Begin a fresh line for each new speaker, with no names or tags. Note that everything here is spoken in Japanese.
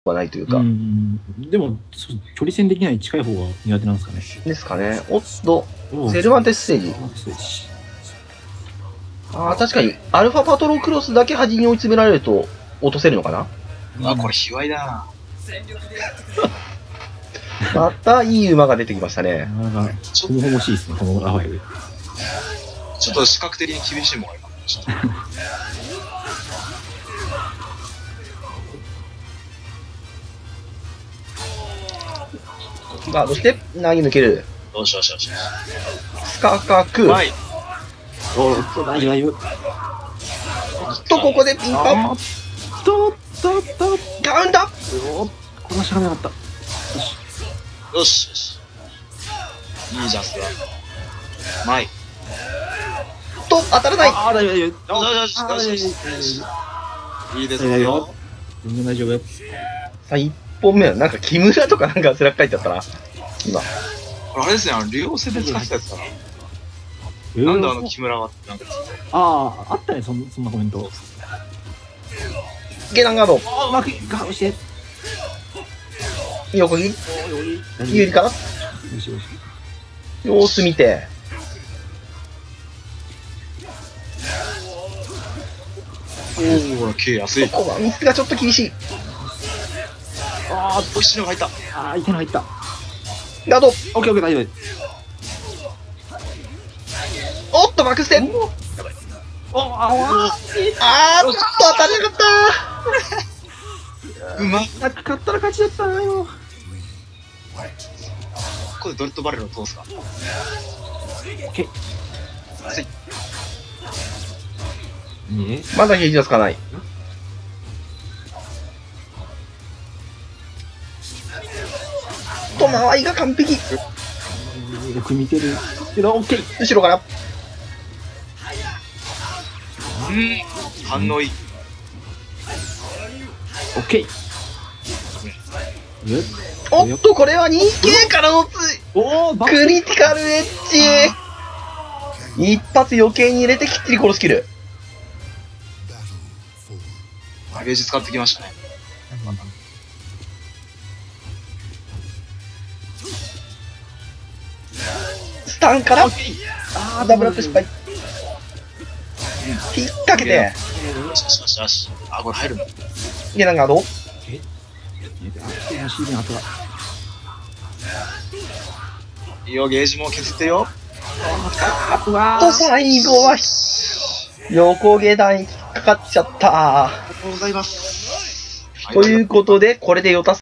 はないというか。
でも、距離戦できない近い方が苦手なんですかね。
ですかね。おっと、セルバンテスステージ。ああ、確かに、アルファパトロークロスだけ端に追い詰められると落とせるのかな。
あ、これ卑猥だな。
またいい馬が出てきましたね。
なんか、ちょっと欲しいですね、このラファエル。
ちょっと視覚的に厳しいもんがいます。
まあ、そして、投げ抜ける。
よしよしよし。
スカカク。
はい。
おっと、大丈夫。
と、ここでピンパン。カウンター。
おっ、このしかなかった。
よしよし。いいジャスだ。ない。
と、当たらない。
ああ、大丈夫。
よしよしよしよし。いいですよ。
全然大丈夫。
さあ、1本目は、なんか木村とかなんか背中書いてあったな。今。
あれですね、竜王戦で使ってたやつかな。なんであの木村はなんか。
ああ、あったね、そんなコメント。
ゲナンガード。
ああ、うまくガードして。
横切り有利かな。
よしよし。
様子見て。
おお、K 安い。
ここはミスがちょっと厳しい。
ああ、一瞬入った。
ああ、いけない入った。
ガード。
オッケーオッケー、大丈夫。
おっと、バックステ。あーっと、当たらなかった。
うまっ。
勝ったら勝ちだったなよ。
これドレッドバレルを通すか。
オッケー。
はい。
まだゲージはつかない。と、間合いが完璧。
よく見てるけど、オッケー。
後ろから。
反応いい。
オッケー。おっと、これは 2K からのクリティカルエッジ。一発余計に入れてきっちり殺すキル。
ゲージ使ってきましたね。
スタンからダブルアップ失敗。引っ掛けて。
よしよしよしよし。あ、これ入るの。
ゲナンガード。
いいよ、ゲージも削ってよ。
と、最後は横下段に引っかかっちゃった。
ありがとうございます。
ということで、これでヨタ